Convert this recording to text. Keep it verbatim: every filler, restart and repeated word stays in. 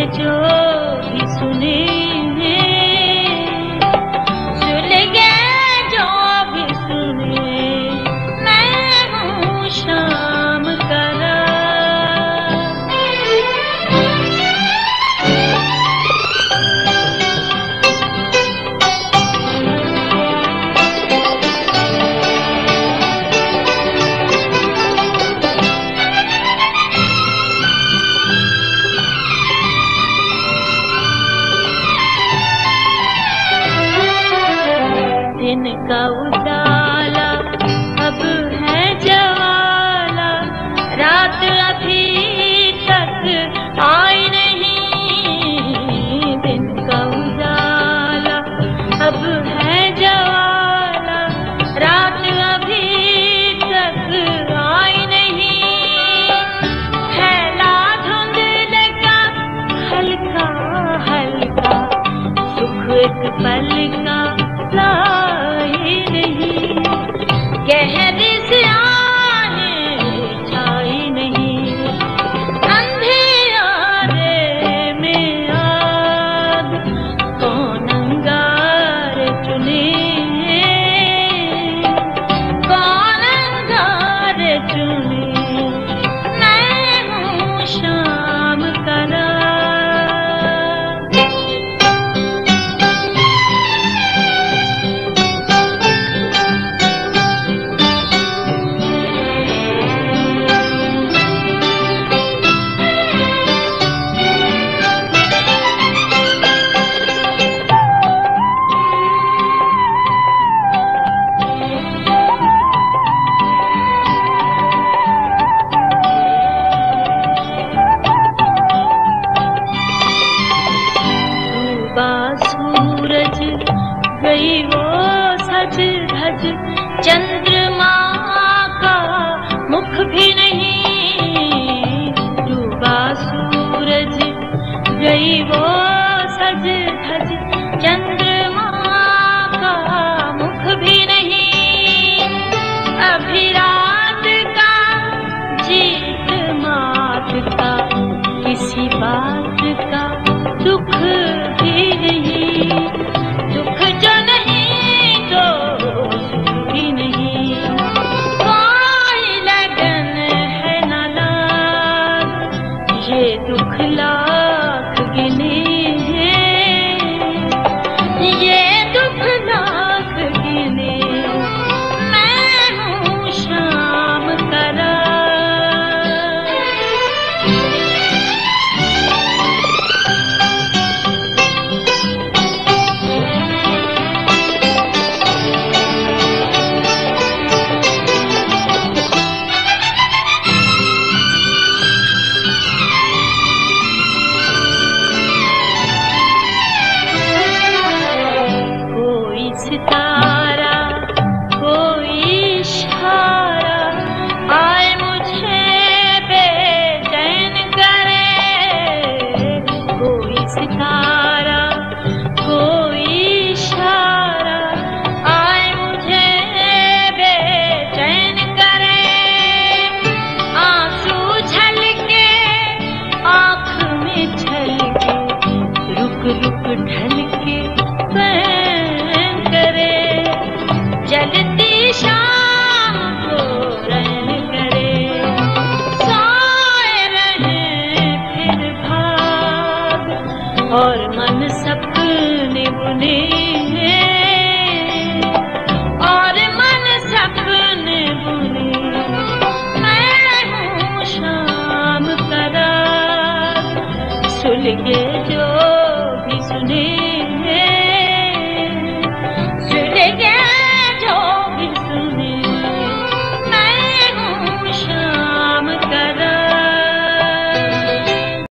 जो भी सुने सुन गए जो भी सुने मैं हूँ शाम का दिन का उजाला अब है जवाला, रात अभी तक आई नहीं। दिन का उजाला अब है जवाला, रात अभी तक आई नहीं। फैला धुंधले का हल्का हल्का सुख एक पल का लाई नहीं, गहरे से आने छाई नहीं। अंधेरे में आग कौन अंगार चुने, कौन अंगार चुने मैं हूँ शाम का सूरज गई वो सज धज, चंद्रमा का मुख भी नहीं। डूबा सूरज गई वो सज धज, चंद्रमा का मुख भी नहीं। अभी रात का जीत मात का किसी बात का दुख भी नहीं। दुख जो नहीं तो सुख भी नहीं। कोई लगन है न लाग, ये दुख लाख गिने हैं, ये दुख लाख गिने मैं हूँ शाम का सितारा कोई इशारा आए मुझे बेचैन करे। कोई सितारा कोई इशारा आए मुझे बेचैन करे। आंसू झलके आँख में झलके रुक रुक ढलके जलती शाम को रैन करे। सोए रहे फिर भाग और मन सपने बुने।